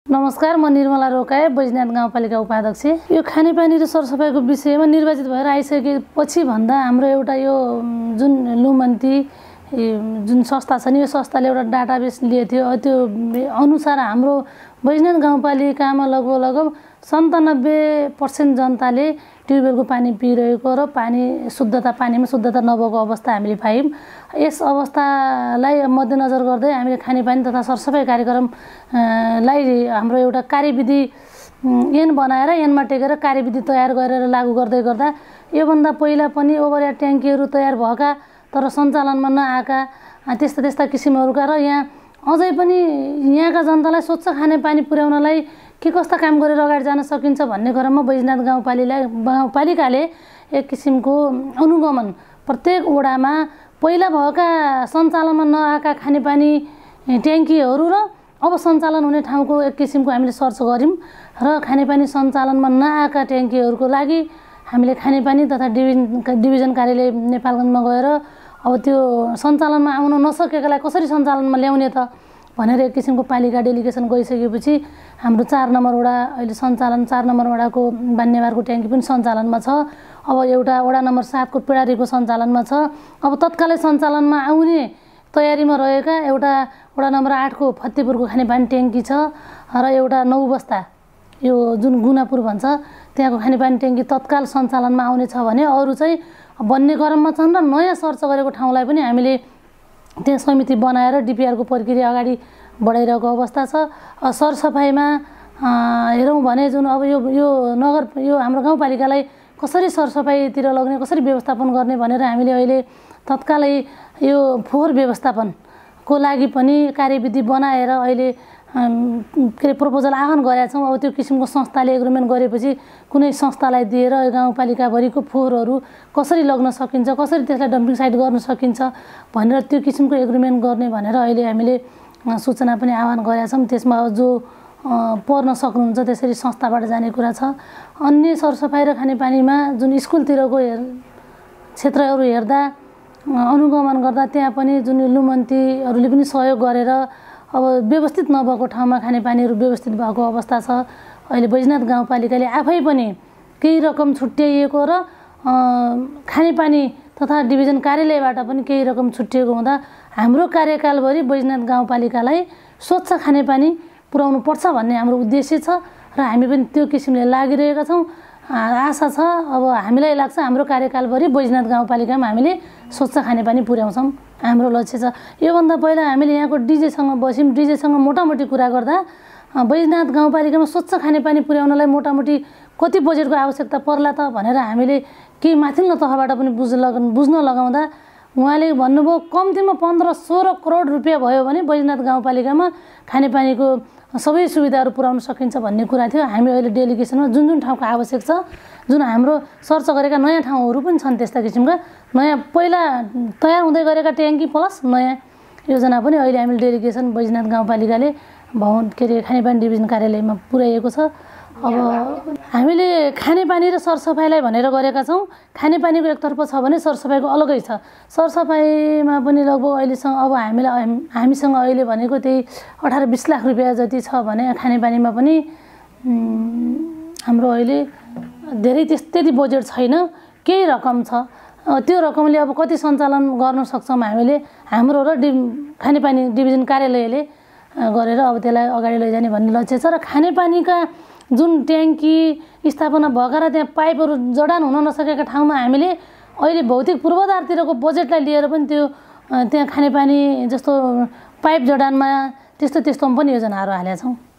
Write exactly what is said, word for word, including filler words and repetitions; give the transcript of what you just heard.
नमस्कार, म निर्मला रोकाए, बैजनाथ गाउँपालिका उपाध्यक्ष। यो खानेपानी र सरसफाइको विषयमा निर्वाचित भएर आइसकेपछि भन्दा हाम्रो एउटा यो जुन लुमन्ती जुन संस्था छ नि, यो संस्थाले एउटा डाटाबेस लिए थियो। त्यो अनुसार हाम्रो बैजनाथ गाउँपालिकामा लगभग लगभग सन्तानब्बे पर्सेन्ट जनताले ट्युबवेलको पानी पिइरहेको र पानी शुद्धता पानीमा शुद्धता नभएको अवस्था हामीले पायौँ। यस अवस्थालाई मध्यनजर गर्दै हामीले खानेपानी तथा सरसफाइ कार्यक्रमलाई हाम्रो एउटा कार्यविधि ऐन बनाएर ऐनमा टेकेर कार्यविधि तयार गरेर लागू गर्दै गर्दा योभन्दा पहिला पनि ओभरहेड ट्याङ्कीहरू तयार भएका तर सञ्चालनमा नआएका त्यस्ता त्यस्ता किसिमहरूका र यहाँ अझै पनि यहाँका जनतालाई स्वच्छ खानेपानी पुर्याउनलाई के कस्ता काम गरेर अगाडि जान सकिन्छ भन्ने क्रममा बैजनाथ गाउँपालिका गाउँपालिकाले एक किसिमको अनुगमन प्रत्येक वडामा पहिला भएका सञ्चालनमा नआएका खानेपानी ट्याङ्कीहरू र अब सञ्चालन हुने ठाउँको एक किसिमको हामीले सर्च गऱ्यौँ र खानेपानी सञ्चालनमा नआएका ट्याङ्कीहरूको लागि हामीले खानेपानी तथा डिभिजन डिभिजन कार्यालय नेपालगञ्जमा गएर अब त्यो सञ्चालनमा आउन नसकेकालाई कसरी सञ्चालनमा ल्याउने त भनेर एक किसिमको पालिका डेलिगेसन गइसकेपछि हाम्रो चार नम्बर वडा अहिले सञ्चालन चार नम्बर वडाको बान्नेवारको ट्याङ्की पनि सञ्चालनमा छ। अब एउटा वडा नम्बर सातको पिडारीको सञ्चालनमा छ। अब तत्कालै सञ्चालनमा आउने तयारीमा रहेका एउटा वडा नम्बर आठको फतेपुरको खानेपानी ट्याङ्की छ र एउटा नौ बस्ता यो जुन गुनापुर भन्छ त्यहाँको खानेपानी ट्याङ्की तत्काल सञ्चालनमा आउने छ भने अरू चाहिँ बन्ने क्रममा छन् र नयाँ सर्च गरेको ठाउँलाई पनि हामीले त्यहाँ समिति बनाएर डिपिआरको प्रक्रिया अगाडि बढाइरहेको अवस्था छ। सरसफाइमा हेरौँ भने जुन अब यो यो नगर यो हाम्रो गाउँपालिकालाई कसरी सरसफाइतिर लग्ने कसरी व्यवस्थापन गर्ने भनेर हामीले अहिले तत्कालै यो फोहोर व्यवस्थापनको लागि पनि कार्यविधि बनाएर अहिले के अरे प्रपोजल आह्वान गरेका छौँ। अब त्यो किसिमको संस्थाले एग्रिमेन्ट गरेपछि कुनै संस्थालाई दिएर गाउँपालिकाभरिको फोहोरहरू कसरी लग्न सकिन्छ, कसरी त्यसलाई डम्पिङ साइट गर्न सकिन्छ भनेर त्यो किसिमको एग्रिमेन्ट गर्ने भनेर अहिले हामीले सूचना पनि आह्वान गरेका छौँ। त्यसमा जो पर्न सक्नुहुन्छ त्यसरी संस्थाबाट जाने कुरा छ। अन्य सरसफाइ र खानेपानीमा जुन स्कुलतिरको हेर क्षेत्रहरू हेर्दा अनुगमन गर्दा त्यहाँ पनि जुन लुमन्तीहरूले पनि सहयोग गरेर अब व्यवस्थित नभएको ठाउँमा खानेपानीहरू व्यवस्थित भएको अवस्था छ। अहिले बैजनाथ गाउँपालिकाले आफै पनि केही रकम छुट्याइएको र खानेपानी तथा डिभिजन कार्यालयबाट पनि केही रकम छुट्टिएको हुँदा हाम्रो कार्यकालभरि बैजनाथ गाउँपालिकालाई स्वच्छ खानेपानी पुर्याउनु पर्छ भन्ने हाम्रो उद्देश्य छ र हामी पनि त्यो किसिमले लागिरहेका छौँ। आशा छ अब हामीलाई लाग्छ हाम्रो कार्यकालभरि बैजनाथ गाउँपालिकामा हामीले स्वच्छ खानेपानी पुर्याउँछौँ, हाम्रो लक्ष्य छ। योभन्दा पहिला हामीले यहाँको डिजेसँग बस्यौँ, डिजेसँग मोटामोटी कुरा गर्दा बैजनाथ गाउँपालिकामा स्वच्छ खानेपानी पुर्याउनलाई मोटामोटी कति बजेटको आवश्यकता पर्ला त भनेर हामीले केही माथिल्लो तहबाट पनि बुझ्न बुझ्न लगाउँदा उहाँले भन्नुभयो कम्तीमा पन्ध्र सोह्र करोड रुपियाँ भयो भने बैजनाथ गाउँपालिकामा खानेपानीको सबै सुविधाहरू पुर्याउन सकिन्छ भन्ने कुरा थियो। हामी अहिले डेलिगेसनमा जुन जुन ठाउँको आवश्यक छ, जुन हाम्रो सर्च गरेका नयाँ ठाउँहरू पनि छन् त्यस्ता किसिमका नयाँ पहिला तयार हुँदै गरेका ट्याङ्की प्लस नयाँ योजना पनि अहिले हामीले डेलिगेसन बैजनाथ गाउँपालिकाले भवन के अरे खानेपानी डिभिजन कार्यालयमा पुर्याइएको छ। अब हामीले खानेपानी र सरसफाइलाई भनेर गरेका छौँ। खानेपानीको एकतर्फ छ भने सरसफाइको अलगै छ। सरसफाइमा पनि लगभग अहिलेसँग अब हामीलाई हामीसँग अहिले भनेको त्यही अठार बिस लाख रुपियाँ जति छ भने खानेपानीमा पनि हाम्रो अहिले धेरै त्यस त्यति बजेट छैन, केही रकम छ। त्यो रकमले अब कति सञ्चालन गर्न सक्छौँ हामीले हाम्रो र डि खानेपानी डिभिजन कार्यालयले गरेर अब त्यसलाई अगाडि लैजाने भन्ने लक्ष्य छ। र खानेपानीका जुन ट्याङ्की स्थापना भएका र त्यहाँ पाइपहरू जडान हुन नसकेका ठाउँमा हामीले अहिले भौतिक पूर्वाधारतिरको बजेटलाई लिएर पनि त्यो त्यहाँ खानेपानी जस्तो पाइप जडानमा त्यस्तो त्यस्तोमा पनि योजनाहरू हालेका छौँ।